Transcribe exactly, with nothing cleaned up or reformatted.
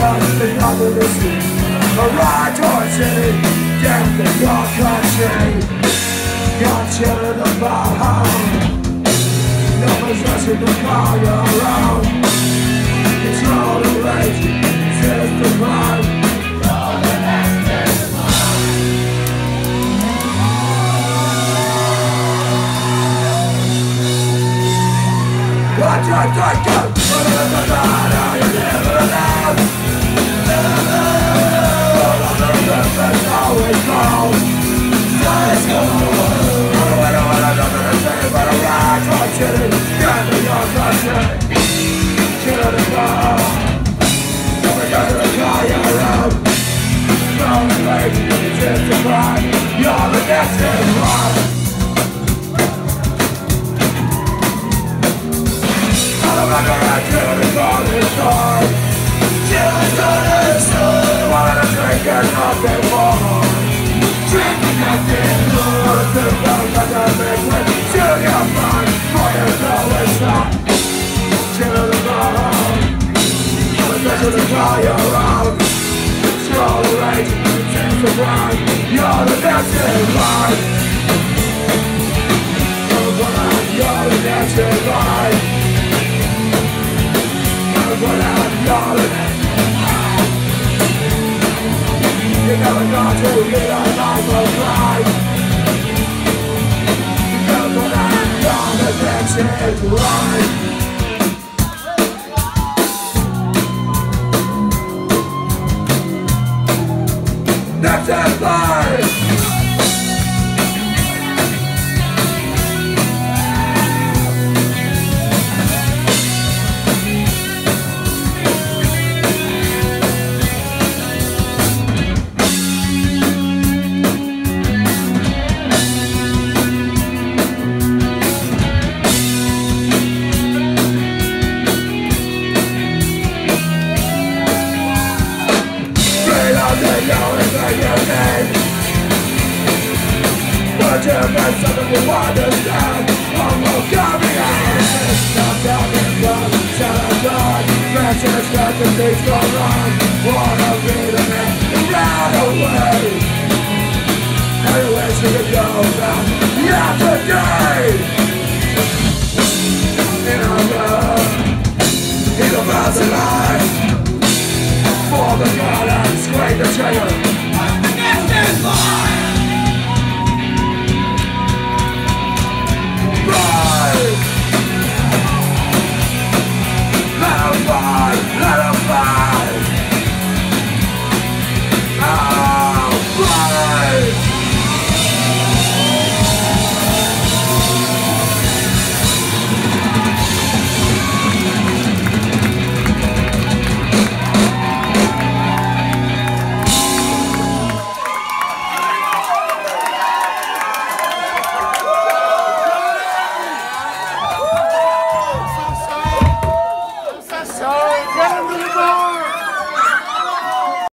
nothing other than sleep. A ride towards city, death in your country. You're chilling about home. No possession to call your own. Control the rage, resist the crime. You're the next in line. What you think of? But it doesn't matter, you never alive. All of the purpose always goes. Let's go. I don't know what I'm gonna say, but I'm right for chilling. Get to your country. Chill the car. Don't go to the car you're around. Throw the rage, resist the crime. You're the next in line. I'm gonna kill the golden star. Kill the golden star. Wanna drink and nothing more. Drinking nothing more. The love of the liquid. Chill your mind. For your going stop. Chill the ball. Listen to the call you're out. Control the rage. Resist the crime. You're the next in line. You're the next in line. But I'm calling it. You never got to get a life of life. Because when I'm gone, the next is right. Next is life. But you meant something to understand. Almost got me out. Stop talking about Saladin. Message that the things go wrong. Wanna be the man to run away. Anyway, she could go down yesterday. In a love, in a thousand lives. For the God and scrape the trigger. The next is mine.